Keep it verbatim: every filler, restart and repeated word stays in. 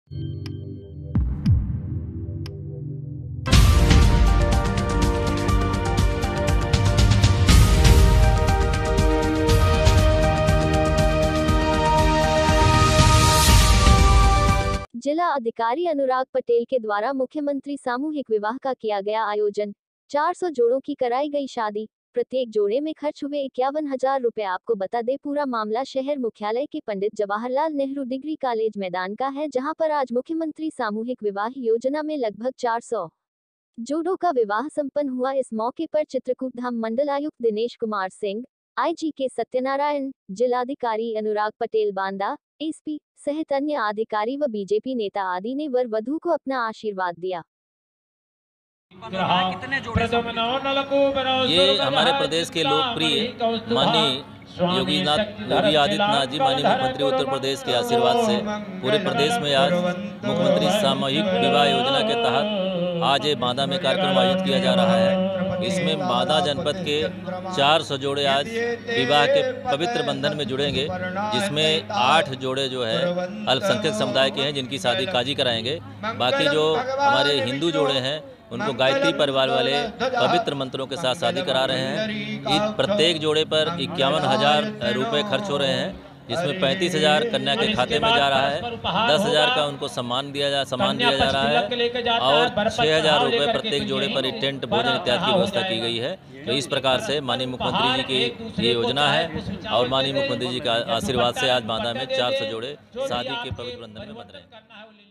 जिला अधिकारी अनुराग पटेल के द्वारा मुख्यमंत्री सामूहिक विवाह का किया गया आयोजन। चार सौ जोड़ों की कराई गई शादी। प्रत्येक जोड़े में खर्च हुए इक्यावन हजार रुपए। आपको बता दे पूरा मामला शहर मुख्यालय के पंडित जवाहरलाल नेहरू डिग्री कॉलेज मैदान का है, जहां पर आज मुख्यमंत्री सामूहिक विवाह योजना में लगभग चार सौ जोड़ों का विवाह संपन्न हुआ। इस मौके पर चित्रकूट धाम मंडलायुक्त दिनेश कुमार सिंह, आईजी के सत्यनारायण, जिलाधिकारी अनुराग पटेल बांदा, एसपी सहित अन्य अधिकारी व बीजेपी नेता आदि ने वर वधू को अपना आशीर्वाद दिया। ये हमारे प्रदेश के लोकप्रिय माननीय योगी नाथ योगी आदित्यनाथ जी माननीय मुख्यमंत्री उत्तर प्रदेश के आशीर्वाद से पूरे प्रदेश में आज मुख्यमंत्री सामूहिक विवाह योजना के तहत आज ये बांदा में कार्यक्रम आयोजित किया जा रहा है। इसमें बांदा जनपद के चार सौ जोड़े आज विवाह के पवित्र बंधन में जुड़ेंगे, जिसमें आठ जोड़े जो है अल्पसंख्यक समुदाय के हैं जिनकी शादी काजी कराएंगे। बाकी जो हमारे हिंदू जोड़े हैं उनको गायत्री परिवार वाले पवित्र मंत्रों के साथ शादी करा रहे हैं। ईद प्रत्येक जोड़े पर इक्यावन हजार रुपये खर्च हो रहे हैं, जिसमें पैंतीस हजार कन्या के खाते में जा रहा है, दस हजार का उनको सम्मान दिया जा सम्मान दिया जा रहा है और छः हजार रुपये प्रत्येक जोड़े पर टेंट भोजन इत्यादि की व्यवस्था की गई है। तो इस प्रकार से माननीय मुख्यमंत्री जी की ये योजना है और माननीय मुख्यमंत्री जी का आशीर्वाद से आज बांदा में चार सौ जोड़े शादी के पवित्र बंधन में बंध रहे हैं।